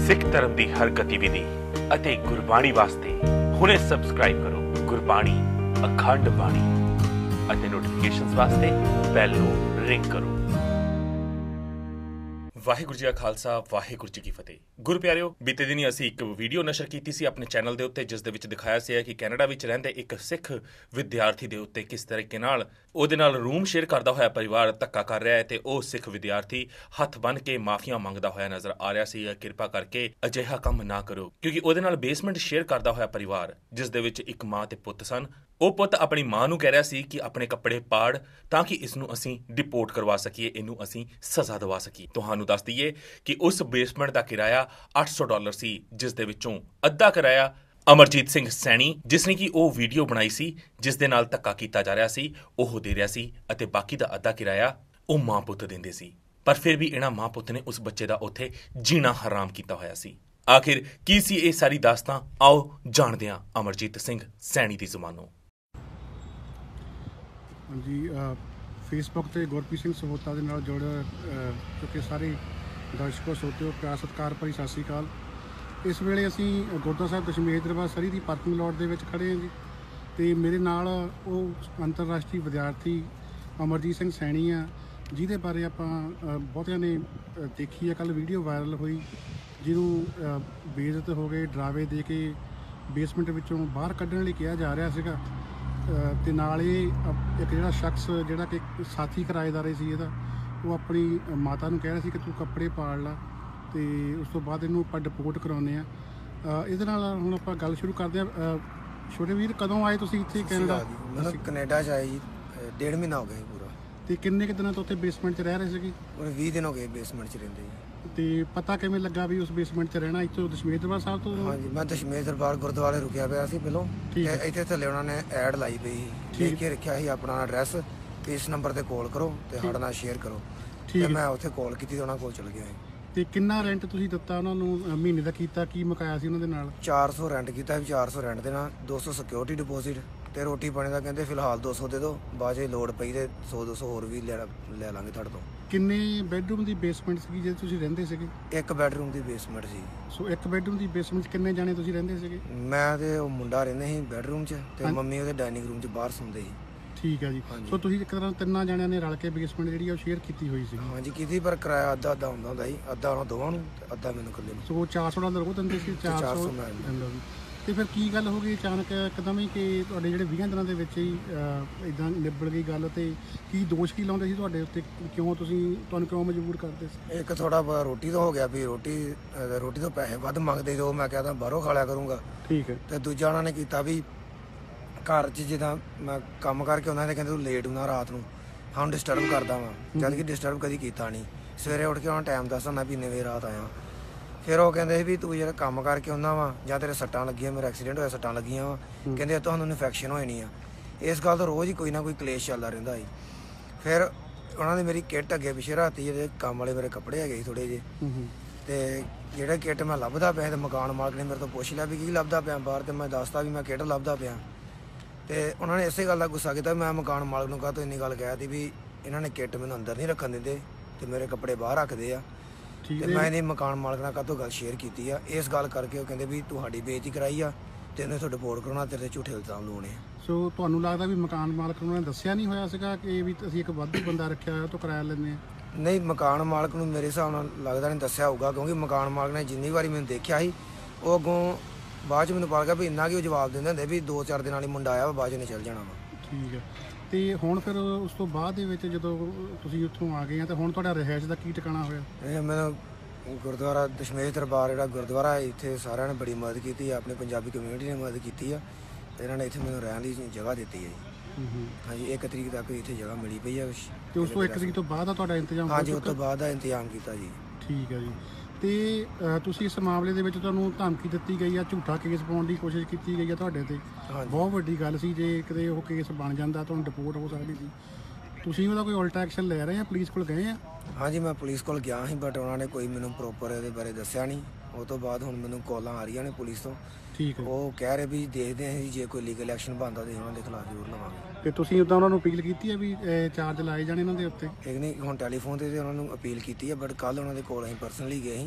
ਸਿੱਖ ਧਰਮ ਦੀ ਹਰ ਗਤੀਵਿਧੀ ਅਤੇ ਗੁਰਬਾਣੀ ਵਾਸਤੇ ਹੁਣੇ ਸਬਸਕ੍ਰਾਈਬ ਕਰੋ ਗੁਰਬਾਣੀ ਅਖੰਡ ਬਾਣੀ ਅਤੇ ਨੋਟੀਫਿਕੇਸ਼ਨਸ ਵਾਸਤੇ ਬੈਲ ਨੂੰ ਰਿੰਗ ਕਰੋ। ਵਾਹਿਗੁਰੂ ਜੀ ਕਾ ਖਾਲਸਾ, ਵਾਹਿਗੁਰੂ ਜੀ ਕੀ ਫਤਿਹ। ਗੁਰੂ ਪਿਆਰਿਓ, ਬੀਤੇ ਦਿਨੀ ਅਸੀਂ ਇੱਕ ਵੀਡੀਓ ਨਸ਼ਰ ਕੀਤੀ ਸੀ ਆਪਣੇ ਚੈਨਲ ਦੇ ਉੱਤੇ, ਜਿਸ ਦੇ ਵਿੱਚ ਦਿਖਾਇਆ ਸੀ ਕਿ ਕੈਨੇਡਾ ਵਿੱਚ ਰਹਿੰਦੇ ਇੱਕ ਸਿੱਖ ਵਿਦਿਆਰਥੀ ਦੇ ਉੱਤੇ ਕਿਸ ਤਰੀਕੇ ਨਾਲ ਉਹਦੇ ਨਾਲ ਰੂਮ ਸ਼ੇਅਰ ਕਰਦਾ ਹੋਇਆ ਪਰਿਵਾਰ ਧੱਕਾ ਕਰ ਰਿਹਾ ਹੈ ਤੇ ਉਹ ਸਿੱਖ ਵਿਦਿਆਰਥੀ ਹੱਥ ਬੰਨ੍ਹ ਕੇ ਮਾਫੀਆਂ ਮੰਗਦਾ ਹੋਇਆ ਨਜ਼ਰ ਆ ਰਿਹਾ ਸੀ। ਕਿਰਪਾ ਕਰਕੇ ਅਜਿਹਾ ਕੰਮ ਨਾ ਕਰੋ, ਕਿਉਂਕਿ ਉਹਦੇ ਨਾਲ ਬੇਸਮੈਂਟ ਸ਼ੇਅਰ ਕਰਦਾ ਹੋਇਆ ਪਰਿਵਾਰ, ਜਿਸ ਦੇ ਵਿੱਚ ਇੱਕ ਮਾਂ ਤੇ ਪੁੱਤ ਸਨ, ਉਹ ਪੁੱਤ ਆਪਣੀ ਮਾਂ ਨੂੰ ਕਹਿ ਰਿਹਾ ਸੀ ਕਿ ਆਪਣੇ ਕੱਪੜੇ ਪਾੜ ਤਾਂ ਕਿ ਇਸ ਨੂੰ ਅਸੀਂ ਡਿਪੋਰਟ ਕਰਵਾ ਸਕੀਏ, ਇਹਨੂੰ ਅਸੀਂ ਸਜ਼ਾ ਦਵਾ ਸਕੀਏ। ਤੁਹਾਨੂੰ ਦੱਸ ਦਈਏ ਕਿ ਉਸ ਬੇਸਮੈਂਟ ਦਾ ਕਿਰਾਇਆ $800 ਸੀ, ਜਿਸ ਦੇ ਵਿੱਚੋਂ ਅੱਧਾ ਕਿਰਾਇਆ ਅਮਰਜੀਤ ਸਿੰਘ ਸੈਣੀ, ਜਿਸ ਨੇ ਕਿ ਉਹ ਵੀਡੀਓ ਬਣਾਈ ਸੀ ਜਿਸ ਦੇ ਨਾਲ ਧੱਕਾ ਕੀਤਾ ਜਾ ਰਿਹਾ ਸੀ, ਉਹ ਦੇ ਰਿਹਾ ਸੀ ਅਤੇ ਬਾਕੀ ਦਾ ਅੱਧਾ ਕਿਰਾਇਆ ਉਹ ਮਾਂ ਪੁੱਤ ਦਿੰਦੇ ਸੀ। ਪਰ ਫਿਰ ਵੀ ਇਹਨਾਂ ਮਾਂ ਪੁੱਤ ਨੇ ਉਸ ਬੱਚੇ ਦਾ ਉੱਥੇ ਜੀਣਾ ਹਰਾਮ ਕੀਤਾ ਹੋਇਆ ਸੀ। ਆਖਿਰ ਕੀ ਸੀ ਇਹ ਸਾਰੀ ਦਾਸਤਾਂ? ਆਓ ਜਾਣਦੇ ਹਾਂ ਅਮਰਜੀਤ ਸਿੰਘ ਸੈਣੀ ਦੀ ਜ਼ੁਬਾਨੋਂ। ਹਾਂਜੀ, ਫੇਸਬੁੱਕ ਤੇ ਗੁਰਪ੍ਰੀਤ ਸਿੰਘ ਸਹੋਤਾ ਦੇ ਨਾਲ ਜੁੜ ਚੁੱਕੇ ਸਾਰੇ ਦਰਸ਼ਕੋ ਸਰੋਤਿਓ, ਪਿਆਰ ਸਤਿਕਾਰ ਭਰੀ ਸਤਿ ਸ਼੍ਰੀ ਅਕਾਲ। ਇਸ ਵੇਲੇ ਅਸੀਂ ਗੁਰਦੁਆਰਾ ਸਾਹਿਬ ਦਸ਼ਮੇਸ਼ ਦਰਬਾਰ ਸਰੀ ਦੀ ਪਾਰਕਿੰਗ ਲੋਟ ਦੇ ਵਿੱਚ ਖੜ੍ਹੇ ਹਾਂ ਜੀ, ਅਤੇ ਮੇਰੇ ਨਾਲ ਉਹ ਅੰਤਰਰਾਸ਼ਟਰੀ ਵਿਦਿਆਰਥੀ ਅਮਰਜੀਤ ਸਿੰਘ ਸੈਣੀ ਆ, ਜਿਹਦੇ ਬਾਰੇ ਆਪਾਂ ਬਹੁਤਿਆਂ ਨੇ ਦੇਖੀ ਆ। ਕੱਲ੍ਹ ਵੀਡੀਓ ਵਾਇਰਲ ਹੋਈ, ਜਿਹਨੂੰ ਬੇਇੱਜ਼ਤ ਹੋ ਗਏ, ਡਰਾਵੇ ਦੇ ਕੇ ਬੇਸਮੈਂਟ ਵਿੱਚੋਂ ਬਾਹਰ ਕੱਢਣ ਲਈ ਕਿਹਾ ਜਾ ਰਿਹਾ ਸੀਗਾ। ਅਤੇ ਨਾਲ ਇਹ ਇੱਕ ਜਿਹੜਾ ਸ਼ਖਸ ਜਿਹੜਾ ਕਿ ਸਾਥੀ ਕਿਰਾਏਦਾਰ ਸੀ ਇਹਦਾ, ਉਹ ਆਪਣੀ ਮਾਤਾ ਨੂੰ ਕਹਿ ਰਿਹਾ ਸੀ ਕਿ ਤੂੰ ਕੱਪੜੇ ਪਾੜ ਲਾ, ਅਤੇ ਉਸ ਤੋਂ ਬਾਅਦ ਇਹਨੂੰ ਆਪਾਂ ਡਿਪੋਰਟ ਕਰਾਉਂਦੇ ਹਾਂ। ਇਹਦੇ ਨਾਲ ਹੁਣ ਆਪਾਂ ਗੱਲ ਸ਼ੁਰੂ ਕਰਦੇ ਹਾਂ। ਛੋਟੇ ਵੀਰ, ਕਦੋਂ ਆਏ ਤੁਸੀਂ ਇੱਥੇ ਕੈਨੇਡਾ? ਅਸੀਂ ਕੈਨੇਡਾ 'ਚ ਆਏ ਜੀ, 1.5 ਮਹੀਨਾ ਹੋ ਗਿਆ ਜੀ ਪੂਰਾ। ਅਤੇ ਕਿੰਨੇ ਕੁ ਦਿਨਾਂ ਤੋਂ ਉੱਥੇ ਬੇਸਮੈਂਟ 'ਚ ਰਹਿ ਰਹੇ ਸੀਗੇ? ਉਹਨੇ 20 ਦਿਨ ਹੋ ਗਏ ਬੇਸਮੈਂਟ 'ਚ ਰਹਿੰਦੇ ਜੀ। ਅਤੇ ਪਤਾ ਕਿਵੇਂ ਲੱਗਾ ਵੀ ਉਸ ਬੇਸਮੈਂਟ 'ਚ ਰਹਿਣਾ? ਇੱਥੋਂ ਦਸ਼ਮੇਸ਼ ਦਰਬਾਰ ਸਾਹਿਬ ਤੋਂ? ਹਾਂਜੀ, ਮੈਂ ਦਸ਼ਮੇਸ਼ ਦਰਬਾਰ ਗੁਰਦੁਆਰੇ ਰੁਕਿਆ ਪਿਆ ਸੀ ਪਹਿਲੋਂ, ਇੱਥੇ ਥੱਲੇ ਉਹਨਾਂ ਨੇ ਐਡ ਲਾਈ ਪਈ ਸੀ, ਲਿਖ ਕੇ ਰੱਖਿਆ ਸੀ ਆਪਣਾ ਐਡਰੈਸ, ਇਸ ਨੰਬਰ 'ਤੇ ਕਾਲ ਕਰੋ ਅਤੇ ਸਾਡੇ ਨਾਲ ਸ਼ੇਅਰ ਕਰੋ। ਅਤੇ ਮੈਂ ਉੱਥੇ ਕਾਲ ਕੀਤੀ ਅਤੇ ਉਹਨਾਂ ਕੋਲ ਚਲ ਗਿਆ। ਅਤੇ ਕਿੰਨਾ ਰੈਂਟ ਤੁਸੀਂ ਦਿੱਤਾ ਉਹਨਾਂ ਨੂੰ? ਮਹੀਨੇ ਦਾ ਕੀਤਾ? ਕੀ ਮੁਕਾਇਆ ਸੀ ਉਹਨਾਂ ਦੇ ਨਾਲ? 400 ਰੈਂਟ ਕੀਤਾ ਸੀ, 400 ਰੈਂਟ ਦੇਣਾ, 200 ਸਿਕਿਉਰਿਟੀ ਡਿਪੋਜ਼ਿਟ, ਅਤੇ ਰੋਟੀ ਪਾਣੀ ਦਾ ਕਹਿੰਦੇ ਫਿਲਹਾਲ 200 ਦੇ ਦਿਓ, ਬਾਅਦ 'ਚ ਲੋੜ ਪਈ ਤੇ 100-200 ਹੋਰ ਵੀ ਲੈ ਲਾਂਗੇ ਤੁਹਾਡੇ ਤੋਂ। ਕਿੰਨੇ ਬੈਡਰੂਮ ਦੀ ਬੇਸਮੈਂਟ ਸੀਗੀ ਜੇ ਤੁਸੀਂ ਰਹਿੰਦੇ ਸੀਗੇ? ਇੱਕ ਬੈਡਰੂਮ ਦੀ ਬੇਸਮੈਂਟ ਸੀ। ਸੋ ਇੱਕ ਬੈਡਰੂਮ ਦੀ ਬੇਸਮੈਂਟ 'ਚ ਕਿੰਨੇ ਜਾਣੇ ਤੁਸੀਂ ਰਹਿੰਦੇ ਸੀਗੇ? ਮੈਂ ਤੇ ਉਹ ਮੁੰਡਾ ਰਹਿੰਦੇ ਸੀ ਬੈਡਰੂਮ 'ਚ, ਤੇ ਮੰਮੀ ਉਹਦੇ ਡਾਈਨਿੰਗ ਰੂਮ 'ਚ ਬਾਹਰ ਸੌਂਦੇ ਸੀ। ਠੀਕ ਹੈ ਜੀ। ਸੋ ਤੁਸੀਂ ਇੱਕ ਤਰ੍ਹਾਂ ਤਿੰਨਾਂ ਜਾਣਿਆਂ ਨੇ ਰਲ ਕੇ ਬੇਸਮੈਂਟ ਜਿਹੜੀ ਆ ਉਹ ਸ਼ੇਅਰ ਕੀਤੀ ਹੋਈ ਸੀ? ਹਾਂਜੀ ਕੀਤੀ, ਪਰ ਕਿਰਾਇਆ ਅੱਧਾ ਹੁੰਦਾ ਸੀ, ਅੱਧਾ ਉਹਨਾਂ ਦੋਵਾਂ ਨੂੰ ਤੇ ਅੱਧਾ ਮੈਨੂੰ ਇਕੱਲੇ ਨੂੰ। ਸੋ $400 ਉਹ ਦਿੰਦੇ ਸੀ? 400 ਦਿੰਦਾ ਸੀ। ਅਤੇ ਫਿਰ ਕੀ ਗੱਲ ਹੋ ਗਈ ਅਚਾਨਕ ਇੱਕਦਮ ਹੀ ਕਿ ਤੁਹਾਡੇ ਜਿਹੜੇ 20 ਦਿਨਾਂ ਦੇ ਵਿੱਚ ਹੀ ਇੱਦਾਂ ਨਿਬੜ ਗਈ ਗੱਲ? ਅਤੇ ਕੀ ਦੋਸ਼ ਕੀ ਲਾਉਂਦੇ ਸੀ ਤੁਹਾਡੇ ਉੱਤੇ? ਤੁਹਾਨੂੰ ਕਿਉਂ ਮਜਬੂਰ ਕਰਦੇ ਸੀ? ਇੱਕ ਥੋੜਾ ਬਹੁਤ ਰੋਟੀ ਤੋਂ ਹੋ ਗਿਆ ਵੀ ਰੋਟੀ ਤੋਂ ਪੈਸੇ ਵੱਧ ਮੰਗਦੇ, ਜੋ ਮੈਂ ਕਹਿੰਦਾ ਬਾਹਰੋਂ ਖਾ ਲਿਆ ਕਰੂੰਗਾ। ਠੀਕ ਹੈ। ਅਤੇ ਦੂਜਾ ਉਹਨਾਂ ਨੇ ਕੀਤਾ ਵੀ ਘਰ 'ਚ ਜਿੱਦਾਂ ਮੈਂ ਕੰਮ ਕਰਕੇ ਉਹਨਾਂ ਨੇ ਕਹਿੰਦੇ ਤੂੰ ਲੇਟ ਹੁੰਦਾ ਰਾਤ ਨੂੰ, ਹਾਂ ਡਿਸਟਰਬ ਕਰਦਾ ਵਾਂ, ਜਦ ਕਿ ਡਿਸਟਰਬ ਕਦੀ ਕੀਤਾ ਨਹੀਂ। ਸਵੇਰੇ ਉੱਠ ਕੇ ਉਹਨਾਂ ਟਾਈਮ ਦੱਸਦਾ ਮੈਂ ਵੀ ਇੰਨੇ ਵਜੇ ਰਾਤ ਆਇਆ। ਫਿਰ ਉਹ ਕਹਿੰਦੇ ਸੀ ਵੀ ਤੂੰ ਜਿਹੜਾ ਕੰਮ ਕਰਕੇ ਆਉਂਦਾ ਵਾ ਜਾਂ ਤੇਰੇ ਸੱਟਾਂ ਲੱਗੀਆਂ, ਮੇਰਾ ਐਕਸੀਡੈਂਟ ਹੋਇਆ, ਸੱਟਾਂ ਲੱਗੀਆਂ ਵਾ, ਕਹਿੰਦੇ ਤੁਹਾਨੂੰ ਇਨਫੈਕਸ਼ਨ ਹੋ ਜਾਣੀ ਆ। ਇਸ ਗੱਲ ਤੋਂ ਰੋਜ਼ ਹੀ ਕੋਈ ਨਾ ਕੋਈ ਕਲੇਸ਼ ਚੱਲਦਾ ਰਹਿੰਦਾ ਸੀ। ਫਿਰ ਉਹਨਾਂ ਨੇ ਮੇਰੀ ਕਿੱਟ ਅੱਗੇ ਪਿੱਛੇ ਰਾਤੀ, ਜਿਹੜੇ ਕੰਮ ਵਾਲੇ ਮੇਰੇ ਕੱਪੜੇ ਹੈਗੇ ਸੀ ਥੋੜ੍ਹੇ ਜਿਹੇ, ਅਤੇ ਜਿਹੜੇ ਕਿੱਟ ਮੈਂ ਲੱਭਦਾ ਪਿਆ, ਅਤੇ ਮਕਾਨ ਮਾਲਕ ਨੇ ਮੇਰੇ ਤੋਂ ਪੁੱਛ ਲਿਆ ਵੀ ਕੀ ਲੱਭਦਾ ਪਿਆ ਬਾਹਰ, ਅਤੇ ਮੈਂ ਦੱਸਦਾ ਵੀ ਮੈਂ ਕਿੱਟ ਲੱਭਦਾ ਪਿਆ। ਅਤੇ ਉਹਨਾਂ ਨੇ ਇਸੇ ਗੱਲ ਦਾ ਗੁੱਸਾ ਕੀਤਾ। ਮੈਂ ਮਕਾਨ ਮਾਲਕ ਨੂੰ ਕਹਾ ਤੋਂ ਇੰਨੀ ਗੱਲ ਕਹਿ ਦਿੱਤੀ ਵੀ ਇਹਨਾਂ ਨੇ ਕਿੱਟ ਮੈਨੂੰ ਅੰਦਰ ਨਹੀਂ ਰੱਖਣ ਦਿੰਦੇ ਅਤੇ ਮੇਰੇ ਕੱਪੜੇ ਬਾਹਰ ਰੱਖਦੇ ਆ। ਅਤੇ ਮੈਂ ਇਹਨੇ ਮਕਾਨ ਮਾਲਕ ਨਾਲ ਕਾਹਤੋਂ ਗੱਲ ਸ਼ੇਅਰ ਕੀਤੀ ਆ। ਇਸ ਗੱਲ ਕਰਕੇ ਉਹ ਕਹਿੰਦੇ ਵੀ ਤੁਹਾਡੀ ਬੇਇੱਜ਼ਤੀ ਕਰਾਈ ਆ ਅਤੇ ਇਹਨੂੰ ਤੁਹਾਡੇ ਰਿਪੋਰਟ ਕਰਾਉਣਾ, ਤੇਰੇ ਝੂਠੇ ਇਲਜ਼ਾਮ ਲਾਉਣੇ ਆ। ਸੋ ਤੁਹਾਨੂੰ ਲੱਗਦਾ ਵੀ ਮਕਾਨ ਮਾਲਕ ਨੂੰ ਦੱਸਿਆ ਨਹੀਂ ਹੋਇਆ ਸੀਗਾ ਕਿ ਵੀ ਅਸੀਂ ਇੱਕ ਵਾਧੂ ਬੰਦਾ ਰੱਖਿਆ ਹੋਇਆ, ਉਹ ਤੋਂ ਕਿਰਾਇਆ ਲੈਂਦੇ ਹਾਂ? ਨਹੀਂ, ਮਕਾਨ ਮਾਲਕ ਨੂੰ ਮੇਰੇ ਹਿਸਾਬ ਨਾਲ ਲੱਗਦਾ ਨਹੀਂ ਦੱਸਿਆ ਹੋਊਗਾ, ਕਿਉਂਕਿ ਮਕਾਨ ਮਾਲਕ ਨੇ ਜਿੰਨੀ ਵਾਰੀ ਮੈਨੂੰ ਦੇਖਿਆ ਸੀ, ਉਹ ਅੱਗੋਂ ਬਾਅਦ 'ਚ ਮੈਨੂੰ ਪਤਾ ਗਿਆ ਵੀ ਇੰਨਾ ਕਿ ਉਹ ਜਵਾਬ ਦਿੰਦੇ ਹੁੰਦੇ ਵੀ 2-4 ਦਿਨਾਂ ਲਈ ਮੁੰਡਾ ਆਇਆ ਵਾ, ਬਾਅਦ 'ਚ ਨੇ ਚੱਲ ਜਾਣਾ ਵਾ। ਠੀਕ ਹੈ। ਅਤੇ ਹੁਣ ਫਿਰ ਉਸ ਤੋਂ ਬਾਅਦ ਦੇ ਵਿੱਚ ਜਦੋਂ ਤੁਸੀਂ ਉੱਥੋਂ ਆ ਗਏ ਆ, ਤਾਂ ਹੁਣ ਤੁਹਾਡਾ ਰਿਹਾਇਸ਼ ਦਾ ਕੀ ਟਿਕਾਣਾ ਹੋਇਆ? ਇਹ ਮੈਨੂੰ ਗੁਰਦੁਆਰਾ ਦਸ਼ਮੇਸ਼ ਦਰਬਾਰ ਜਿਹੜਾ ਗੁਰਦੁਆਰਾ ਇੱਥੇ ਸਾਰਿਆਂ ਨੇ ਬੜੀ ਮਦਦ ਕੀਤੀ ਆ, ਆਪਣੀ ਪੰਜਾਬੀ ਕਮਿਊਨਿਟੀ ਨੇ ਮਦਦ ਕੀਤੀ ਆ, ਅਤੇ ਇਹਨਾਂ ਨੇ ਇੱਥੇ ਮੈਨੂੰ ਰਹਿਣ ਦੀ ਜਗ੍ਹਾ ਦਿੱਤੀ ਹੈ ਜੀ। ਹਾਂਜੀ, 1 ਤਰੀਕ ਤੱਕ ਇੱਥੇ ਜਗ੍ਹਾ ਮਿਲੀ ਪਈ ਆ। ਅਤੇ ਉਸ ਤੋਂ 1 ਤਰੀਕ ਤੋਂ ਬਾਅਦ ਦਾ ਤੁਹਾਡਾ ਇੰਤਜ਼ਾਮ? ਹਾਂਜੀ, ਉਸ ਤੋਂ ਬਾਅਦ ਦਾ ਇੰਤਜ਼ਾਮ ਕੀਤਾ ਜੀ। ਠੀਕ ਹੈ ਜੀ। ਅਤੇ ਤੁਸੀਂ ਇਸ ਮਾਮਲੇ ਦੇ ਵਿੱਚ ਤੁਹਾਨੂੰ ਧਮਕੀ ਦਿੱਤੀ ਗਈ ਆ, ਝੂਠਾ ਕੇਸ ਪਾਉਣ ਦੀ ਕੋਸ਼ਿਸ਼ ਕੀਤੀ ਗਈ ਆ ਤੁਹਾਡੇ 'ਤੇ? ਬਹੁਤ ਵੱਡੀ ਗੱਲ ਸੀ, ਜੇ ਕਿਤੇ ਉਹ ਕੇਸ ਬਣ ਜਾਂਦਾ ਤੁਹਾਨੂੰ ਡਿਪੋਰਟ ਹੋ ਸਕਦੀ ਸੀ। ਤੁਸੀਂ ਉਹਦਾ ਕੋਈ ਉਲਟਾ ਐਕਸ਼ਨ ਲੈ ਰਹੇ ਆ? ਪੁਲਿਸ ਕੋਲ ਗਏ ਆ? ਹਾਂਜੀ, ਮੈਂ ਪੁਲਿਸ ਕੋਲ ਗਿਆ ਸੀ, ਬਟ ਉਹਨਾਂ ਨੇ ਕੋਈ ਮੈਨੂੰ ਪ੍ਰੋਪਰ ਇਹਦੇ ਬਾਰੇ ਦੱਸਿਆ ਨਹੀਂ। ਉਹ ਤੋਂ ਬਾਅਦ ਹੁਣ ਮੈਨੂੰ ਕਾਲਾਂ ਆ ਰਹੀਆਂ ਨੇ ਪੁਲਿਸ ਤੋਂ। ਠੀਕ ਹੈ। ਉਹ ਕਹਿ ਰਹੇ ਵੀ ਦੇਖਦੇ ਹਾਂ ਜੇ ਕੋਈ ਲੀਗਲ ਐਕਸ਼ਨ ਬਣਦਾ ਤਾਂ ਉਹਨਾਂ ਦੇ ਖਿਲਾਫ ਜ਼ਰੂਰ ਲਵਾਂਗੇ। ਅਤੇ ਤੁਸੀਂ ਉੱਦਾਂ ਉਹਨਾਂ ਨੂੰ ਅਪੀਲ ਕੀਤੀ ਹੈ ਵੀ ਚਾਰਜ ਲਾਏ ਜਾਣ ਇਹਨਾਂ ਦੇ ਉੱਤੇ? ਇੱਕ ਨਹੀਂ, ਹੁਣ ਟੈਲੀਫੋਨ 'ਤੇ ਉਹਨਾਂ ਨੂੰ ਅਪੀਲ ਕੀਤੀ ਹੈ, ਬਟ ਕੱਲ੍ਹ ਉਹਨਾਂ ਦੇ ਕੋਲ ਅਸੀਂ ਪਰਸਨਲੀ ਗਏ ਸੀ,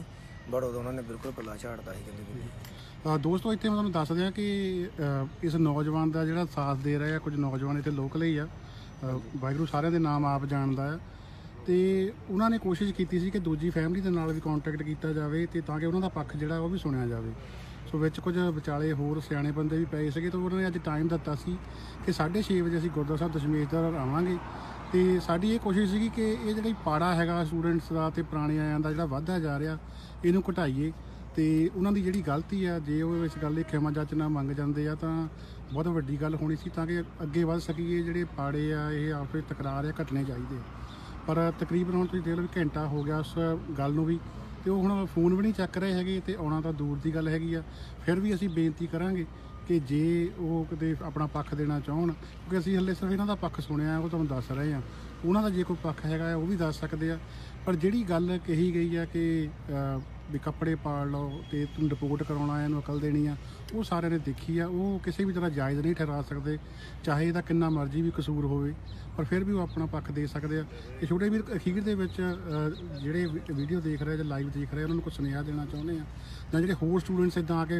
ਬਟ ਉਦੋਂ ਉਹਨਾਂ ਨੇ ਬਿਲਕੁਲ ਪੱਲਾ ਝਾੜਦਾ ਸੀ, ਕਹਿੰਦੇ ਵੀ ਦੋਸਤੋ ਇੱਥੇ ਮੈਂ ਤੁਹਾਨੂੰ ਦੱਸ ਦਿਆਂ ਕਿ ਇਸ ਨੌਜਵਾਨ ਦਾ ਜਿਹੜਾ ਸਾਥ ਦੇ ਰਹੇ ਆ ਕੁਝ ਨੌਜਵਾਨ ਇੱਥੇ ਲੋਕਲ ਹੀ ਆ, ਵਾਹਿਗੁਰੂ ਸਾਰਿਆਂ ਦੇ ਨਾਮ ਆਪ ਜਾਣਦਾ ਆ, ਤੇ ਉਹਨਾਂ ਨੇ ਕੋਸ਼ਿਸ਼ ਕੀਤੀ ਸੀ ਕਿ ਦੂਜੀ ਫੈਮਿਲੀ ਦੇ ਨਾਲ ਵੀ ਕੰਟੈਕਟ ਕੀਤਾ ਜਾਵੇ ਤੇ ਤਾਂ ਕਿ ਉਹਨਾਂ ਦਾ ਪੱਖ ਜਿਹੜਾ ਉਹ ਵੀ ਸੁਣਿਆ ਜਾਵੇ। ਸੋ ਵਿੱਚ ਕੁਝ ਵਿਚਾਲੇ ਹੋਰ ਸਿਆਣੇ ਬੰਦੇ ਵੀ ਪਏ ਸੀਗੇ, ਤਾਂ ਉਹਨਾਂ ਨੇ ਅੱਜ ਟਾਈਮ ਦਿੱਤਾ ਸੀ ਕਿ 6:30 ਵਜੇ ਅਸੀਂ ਗੁਰਦੁਆਰਾ ਸਾਹਿਬ ਦਸ਼ਮੇਸ਼ਵਰ ਆਵਾਂਗੇ। ਤੇ ਸਾਡੀ ਇਹ ਕੋਸ਼ਿਸ਼ ਸੀਗੀ ਕਿ ਇਹ ਜਿਹੜੀ ਪਾੜਾ ਹੈਗਾ ਸਟੂਡੈਂਟਸ ਦਾ ਤੇ ਪੁਰਾਣੇ ਆਇਆਂ ਦਾ ਜਿਹੜਾ ਵੱਧਦਾ ਜਾ ਰਿਹਾ ਇਹਨੂੰ ਘਟਾਈਏ, ਤੇ ਉਹਨਾਂ ਦੀ ਜਿਹੜੀ ਗਲਤੀ ਆ ਜੇ ਉਹ ਇਸ ਗੱਲ ਲਈ ਖਿਮਾ ਜਾਚਨਾ ਮੰਗ ਜਾਂਦੇ ਆ ਤਾਂ ਬਹੁਤ ਵੱਡੀ ਗੱਲ ਹੋਣੀ ਸੀ, ਤਾਂ ਕਿ ਅੱਗੇ ਵੱਧ ਸਕੀਏ। ਜਿਹੜੇ ਪਾੜੇ ਆ ਇਹ ਆਪਸ ਵਿੱਚ ਤਕਰਾਰ ਆ ਘਟਣੇ ਚਾਹੀਦੇ, ਪਰ ਤਕਰੀਬਨ ਹੁਣ ਤੁਸੀਂ ਦੇਖ ਲਓ ਵੀ ਘੰਟਾ ਹੋ ਗਿਆ ਉਸ ਗੱਲ ਨੂੰ ਵੀ, ਤੇ ਉਹ ਹੁਣ ਫੋਨ ਵੀ ਨਹੀਂ ਚੱਕ ਰਹੇ ਹੈਗੇ ਤੇ ਆਉਣਾ ਤਾਂ ਦੂਰ ਦੀ ਗੱਲ ਹੈਗੀ ਆ। ਫਿਰ ਵੀ ਅਸੀਂ ਬੇਨਤੀ ਕਰਾਂਗੇ ਕਿ ਜੇ ਉਹ ਕਿਤੇ ਆਪਣਾ ਪੱਖ ਦੇਣਾ ਚਾਹਣ, ਕਿਉਂਕਿ ਅਸੀਂ ਹਲੇ ਸਿਰਫ ਇਹਨਾਂ ਦਾ ਪੱਖ ਸੁਣਿਆ, ਉਹ ਤੁਹਾਨੂੰ ਦੱਸ ਰਹੇ ਹਾਂ, ਉਹਨਾਂ ਦਾ ਜੇ ਕੋਈ ਪੱਖ ਹੈਗਾ ਉਹ ਵੀ ਦੱਸ ਸਕਦੇ ਆ। ਪਰ ਜਿਹੜੀ ਗੱਲ ਕਹੀ ਗਈ ਆ ਕਿ ਵੀ ਕੱਪੜੇ ਪਾੜ ਲਓ ਤੇ ਤੁਹਾਨੂੰ ਰਿਪੋਰਟ ਕਰਾਉਣਾ ਇਹਨੂੰ ਅਕਲ ਦੇਣੀ ਆ, ਉਹ ਸਾਰਿਆਂ ਨੇ ਦੇਖੀ ਆ, ਉਹ ਕਿਸੇ ਵੀ ਤਰ੍ਹਾਂ ਜਾਇਜ਼ ਨਹੀਂ ਠਹਿਰਾ ਸਕਦੇ, ਚਾਹੇ ਇਹਦਾ ਕਿੰਨਾ ਮਰਜ਼ੀ ਵੀ ਕਸੂਰ ਹੋਵੇ, ਪਰ ਫਿਰ ਵੀ ਉਹ ਆਪਣਾ ਪੱਖ ਦੇ ਸਕਦੇ ਆ। ਇਹ ਛੋਟੇ ਵੀਰ ਅਖੀਰ ਦੇ ਵਿੱਚ ਜਿਹੜੇ ਵੀਡੀਓ ਦੇਖ ਰਹੇ ਜਾਂ ਲਾਈਵ ਦੇਖ ਰਹੇ ਉਹਨਾਂ ਨੂੰ ਕੁਝ ਸੁਨੇਹਾ ਦੇਣਾ ਚਾਹੁੰਦੇ ਆ, ਜਾਂ ਜਿਹੜੇ ਹੋਰ ਸਟੂਡੈਂਟਸ ਇੱਦਾਂ ਆ ਕੇ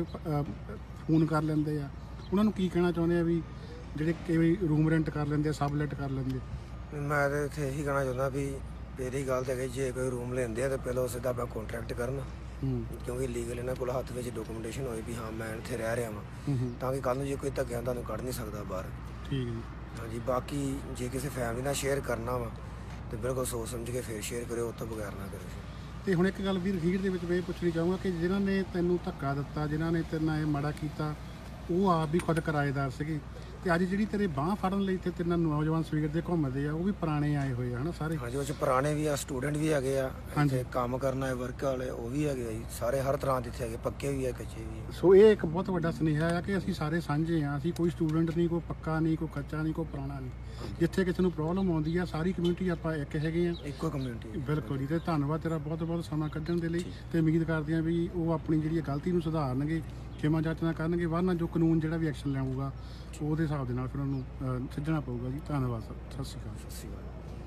ਫੋਨ ਕਰ ਲੈਂਦੇ ਆ ਉਹਨਾਂ ਨੂੰ ਕੀ ਕਹਿਣਾ ਚਾਹੁੰਦੇ ਆ, ਵੀ ਜਿਹੜੇ ਕਈ ਵਾਰੀ ਰੂਮ ਰੈਂਟ ਕਰ ਲੈਂਦੇ ਆ, ਸਬਲੈਟ ਕਰ ਲੈਂਦੇ? ਮੈਂ ਤਾਂ ਇੱਥੇ ਇਹੀ ਕਹਿਣਾ ਚਾਹੁੰਦਾ ਵੀ ਮੇਰੀ ਗੱਲ ਤਾਂ ਹੈਗੀ, ਜੇ ਕੋਈ ਰੂਮ ਲੈਂਦੇ ਆ ਤਾਂ ਪਹਿਲਾਂ ਸਿੱਧਾ ਆਪਣਾ ਕੰਟਰੈਕਟ ਕਰਨ, ਕਿਉਂਕਿ ਲੀਗਲ ਇਹਨਾਂ ਕੋਲ ਹੱਥ ਵਿੱਚ ਡਾਕੂਮੈਂਟੇਸ਼ਨ ਹੋਏ ਵੀ ਹਾਂ ਮੈਂ ਇੱਥੇ ਰਹਿ ਰਿਹਾ ਵਾਂ, ਤਾਂ ਕਿ ਕੱਲ੍ਹ ਨੂੰ ਜੇ ਕੋਈ ਧੱਕਿਆਂ ਤੁਹਾਨੂੰ ਕੱਢ ਨਹੀਂ ਸਕਦਾ ਬਾਹਰ। ਠੀਕ ਹੈ ਹਾਂਜੀ, ਬਾਕੀ ਜੇ ਕਿਸੇ ਫੈਮਿਲੀ ਨਾਲ ਸ਼ੇਅਰ ਕਰਨਾ ਵਾ ਤਾਂ ਬਿਲਕੁਲ ਸੋਚ ਸਮਝ ਕੇ ਫਿਰ ਸ਼ੇਅਰ ਕਰਿਓ, ਉਸ ਤੋਂ ਬਗੈਰ ਨਾ ਕਰਿਓ। ਤੇ ਹੁਣ ਇੱਕ ਗੱਲ ਵੀਰ ਅਖੀਰ ਦੇ ਵਿੱਚ ਮੈਂ ਇਹ ਪੁੱਛਣੀ ਚਾਹੂੰਗਾ ਕਿ ਜਿਨ੍ਹਾਂ ਨੇ ਤੈਨੂੰ ਧੱਕਾ ਦਿੱਤਾ, ਜਿਨ੍ਹਾਂ ਨੇ ਤੇਰੇ ਨਾਲ ਇਹ ਮਾੜਾ ਕੀਤਾ, ਉਹ ਆਪ ਵੀ ਖੁਦ ਕਿਰਾਏਦਾਰ ਸੀਗੇ, ਤੇ ਅੱਜ ਜਿਹੜੀ ਤੇਰੇ ਬਾਂਹ ਫੜਨ ਲਈ ਇੱਥੇ ਤੇਰੇ ਨਾਲ ਨੌਜਵਾਨ ਸਵੇਰ ਦੇ ਘੁੰਮਦੇ ਆ ਉਹ ਵੀ ਪੁਰਾਣੇ ਆਏ ਹੋਏ ਆ ਹਨਾ ਸਾਰੇ? ਹਾਂਜੀ, ਉਹ 'ਚ ਪੁਰਾਣੇ ਵੀ ਆ, ਸਟੂਡੈਂਟ ਵੀ ਹੈਗੇ ਆ, ਇੱਥੇ ਕੰਮ ਕਰਨ ਆਏ ਵਰਕ ਵਾਲੇ ਉਹ ਵੀ ਹੈਗੇ ਆ ਜੀ, ਸਾਰੇ ਹਰ ਤਰ੍ਹਾਂ ਦੇ ਇੱਥੇ ਹੈਗੇ, ਪੱਕੇ ਵੀ ਆ ਕੱਚੇ ਵੀ ਆ। ਸੋ ਇਹ ਇੱਕ ਬਹੁਤ ਵੱਡਾ ਸੁਨੇਹਾ ਆ ਕਿ ਅਸੀਂ ਸਾਰੇ ਸਾਂਝੇ ਆ, ਅਸੀਂ ਕੋਈ ਸਟੂਡੈਂਟ ਨਹੀਂ, ਕੋਈ ਪੱਕਾ ਨਹੀਂ, ਕੋਈ ਕੱਚਾ ਨਹੀਂ, ਕੋਈ ਪੁਰਾਣਾ ਨਹੀਂ। ਜਿੱਥੇ ਕਿਸੇ ਨੂੰ ਪ੍ਰੋਬਲਮ ਆਉਂਦੀ ਆ ਸਾਰੀ ਕਮਿਊਨਿਟੀ ਆਪਾਂ ਇੱਕ ਹੈਗੇ ਆ, ਇੱਕੋ ਕਮਿਊਨਿਟੀ। ਬਿਲਕੁਲ ਜੀ, ਤੇ ਧੰਨਵਾਦ ਤੇਰਾ ਬਹੁਤ ਬਹੁਤ ਸਮਾਂ ਕੱਢਣ ਦੇ ਲਈ, ਤੇ ਉਮੀਦ ਕਰਦੇ ਆ ਵੀ ਉਹ ਆਪਣੀ ਜਿਹੜੀ ਗਲਤੀ ਨੂੰ ਸੁਧਾਰਨਗੇ, ਖਿਮਾ ਜਾਚਨਾ ਕਰਨਗੇ, ਵਰਨਾ ਜੋ ਕਾਨੂੰਨ ਜਿਹੜਾ ਵੀ ਐਕਸ਼ਨ ਲਿਆਊਗਾ ਉਹਦੇ ਹਿਸਾਬ ਦੇ ਨਾਲ ਫਿਰ ਉਹਨੂੰ ਸੱਜਣਾ ਪਊਗਾ ਜੀ। ਧੰਨਵਾਦ ਸਰ, ਸਤਿ ਸ਼੍ਰੀ ਅਕਾਲ। ਸਤਿ ਸ਼੍ਰੀ ਅਕਾਲ।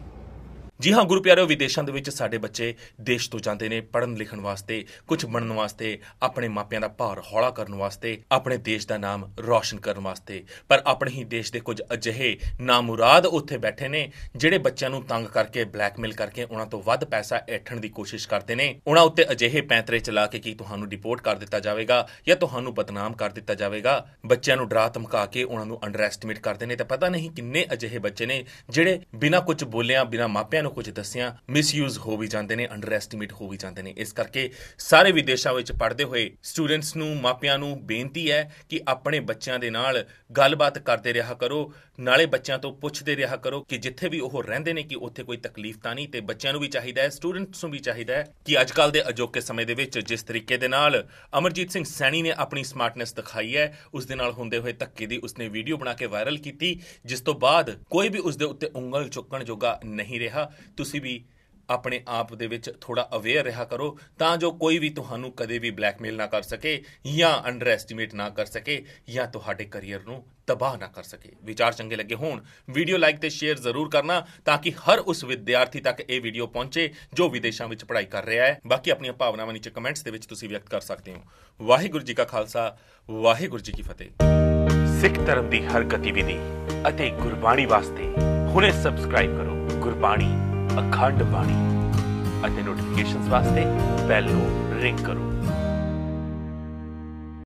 ਜੀ ਹਾਂ ਗੁਰੂ ਪਿਆਰਿਓ, ਵਿਦੇਸ਼ਾਂ ਦੇ ਵਿੱਚ ਸਾਡੇ ਬੱਚੇ ਦੇਸ਼ ਤੋਂ ਜਾਂਦੇ ਨੇ ਪੜ੍ਹਨ ਲਿਖਣ ਵਾਸਤੇ, ਕੁਝ ਬਣਨ ਵਾਸਤੇ, ਆਪਣੇ ਮਾਪਿਆਂ ਦਾ ਭਾਰ ਹੌਲਾ ਕਰਨ ਵਾਸਤੇ, ਆਪਣੇ ਦੇਸ਼ ਦਾ ਨਾਮ ਰੌਸ਼ਨ ਕਰਨ ਵਾਸਤੇ। ਪਰ ਆਪਣੇ ਹੀ ਦੇਸ਼ ਦੇ ਕੁਝ ਅਜਿਹੇ ਨਾਮੁਰਾਦ ਉੱਥੇ ਬੈਠੇ ਨੇ ਜਿਹੜੇ ਬੱਚਿਆਂ ਨੂੰ ਤੰਗ ਕਰਕੇ, ਬਲੈਕਮੇਲ ਕਰਕੇ ਉਹਨਾਂ ਤੋਂ ਵੱਧ ਪੈਸਾ ਐਠਣ ਦੀ ਕੋਸ਼ਿਸ਼ ਕਰਦੇ ਨੇ। ਉਹਨਾਂ ਉੱਤੇ ਅਜਿਹੇ ਪੈਂਤਰੇ ਚਲਾ ਕੇ ਕਿ ਤੁਹਾਨੂੰ ਡਿਪੋਰਟ ਕਰ ਦਿੱਤਾ ਜਾਵੇਗਾ ਜਾਂ ਤੁਹਾਨੂੰ ਬਦਨਾਮ ਕਰ ਦਿੱਤਾ ਜਾਵੇਗਾ। ਬੱਚਿਆਂ ਨੂੰ ਡਰਾ ਧਮਕਾ ਕੇ ਉਹਨਾਂ ਨੂੰ ਅੰਡਰ ਐਸਟੀਮੇਟ ਕਰਦੇ ਨੇ, ਤੇ ਪਤਾ ਨਹੀਂ ਕਿੰਨੇ ਅਜਿਹੇ ਬੱਚੇ ਨੇ ਜਿਹੜੇ ਬਿਨਾਂ ਕੁਝ ਬੋਲਿਆਂ, ਬਿਨਾਂ ਮਾਪਿਆਂ ਕੁਝ ਦੱਸਿਆ ਮਿਸਯੂਜ਼ ਹੋ ਵੀ ਜਾਂਦੇ ਨੇ, ਅੰਡਰ ਐਸਟੀਮੇਟ ਹੋ ਵੀ ਜਾਂਦੇ ਨੇ। ਇਸ ਕਰਕੇ ਸਾਰੇ ਵਿਦੇਸ਼ਾਂ ਵਿੱਚ ਪੜ੍ਹਦੇ ਹੋਏ ਸਟੂਡੈਂਟਸ ਨੂੰ, ਮਾਪਿਆਂ ਨੂੰ ਬੇਨਤੀ ਹੈ ਕਿ ਆਪਣੇ ਬੱਚਿਆਂ ਦੇ ਨਾਲ ਗੱਲਬਾਤ ਕਰਦੇ ਰਿਹਾ ਕਰੋ, ਨਾਲੇ ਬੱਚਿਆਂ ਤੋਂ ਪੁੱਛਦੇ ਰਿਹਾ ਕਰੋ ਕਿ ਜਿੱਥੇ ਵੀ ਉਹ ਰਹਿੰਦੇ ਨੇ ਕਿ ਉੱਥੇ ਕੋਈ ਤਕਲੀਫ ਤਾਂ ਨਹੀਂ। ਤੇ ਬੱਚਿਆਂ ਨੂੰ ਵੀ ਚਾਹੀਦਾ ਹੈ, ਸਟੂਡੈਂਟਸ ਨੂੰ ਵੀ ਚਾਹੀਦਾ ਹੈ ਕਿ ਅੱਜ ਕੱਲ੍ਹ ਦੇ ਅਜੋਕੇ ਸਮੇਂ ਦੇ ਵਿੱਚ ਜਿਸ ਤਰੀਕੇ ਦੇ ਨਾਲ ਅਮਰਜੀਤ ਸਿੰਘ ਸੈਣੀ ਨੇ ਆਪਣੀ ਸਮਾਰਟਨੈਸ ਦਿਖਾਈ ਹੈ, ਉਸ ਦੇ ਨਾਲ ਹੁੰਦੇ ਹੋਏ ਧੱਕੇ ਦੀ ਉਸਨੇ ਵੀਡੀਓ ਬਣਾ ਕੇ ਵਾਇਰਲ ਕੀਤੀ, ਜਿਸ ਤੋਂ ਬਾਅਦ ਕੋਈ ਵੀ ਉਸਦੇ ਉੱਤੇ ਉਂਗਲ ਚੁੱਕਣ ਜੋਗਾ ਨਹੀਂ ਰਿਹਾ। ਤੁਸੀਂ ਵੀ ਆਪਣੇ ਆਪ ਦੇ ਵਿੱਚ ਥੋੜਾ ਅਵੇਅਰ ਰਿਹਾ ਕਰੋ, ਤਾਂ ਜੋ ਕੋਈ ਵੀ ਤੁਹਾਨੂੰ ਕਦੇ ਵੀ ਬਲੈਕਮੇਲ ਨਾ ਕਰ ਸਕੇ, ਜਾਂ ਅੰਡਰ ਐਸਟੀਮੇਟ ਨਾ ਕਰ ਸਕੇ, ਜਾਂ ਤੁਹਾਡੇ ਕੈਰੀਅਰ ਨੂੰ ਤਬਾਹ ਨਾ ਕਰ ਸਕੇ। ਵਿਚਾਰ ਚੰਗੇ ਲੱਗੇ ਹੋਣ ਵੀਡੀਓ ਲਾਈਕ ਤੇ ਸ਼ੇਅਰ ਜ਼ਰੂਰ ਕਰਨਾ, ਤਾਂ ਕਿ ਹਰ ਉਸ ਵਿਦਿਆਰਥੀ ਤੱਕ ਇਹ ਵੀਡੀਓ ਪਹੁੰਚੇ ਜੋ ਵਿਦੇਸ਼ਾਂ ਵਿੱਚ ਪੜ੍ਹਾਈ ਕਰ ਰਿਹਾ ਹੈ। ਬਾਕੀ ਆਪਣੀਆਂ ਭਾਵਨਾਵਾਂ ਨੀਚੇ ਕਮੈਂਟਸ ਦੇ ਵਿੱਚ ਤੁਸੀਂ ਵਿਅਕਤ ਕਰ ਸਕਦੇ ਹੋ। ਵਾਹਿਗੁਰੂ ਜੀ ਕਾ ਖਾਲਸਾ, ਵਾਹਿਗੁਰੂ ਜੀ ਕੀ ਫਤਿਹ। ਸਿੱਖ ਧਰਮ ਦੀ ਹਰ ਗਤੀਵਿਧੀ ਅਤੇ ਗੁਰਬਾਣੀ ਵਾਸਤੇ ਹੁਣੇ ਸਬਸਕ੍ਰਾਈਬ ਕਰੋ ਗੁਰਬਾਣੀ ਅਖੰਡ ਬਾਣੀ, ਅਤੇ ਨੋਟੀਫਿਕੇਸ਼ਨਸ ਵਾਸਤੇ ਬੈਲ ਨੂੰ ਰਿੰਗ ਕਰੋ।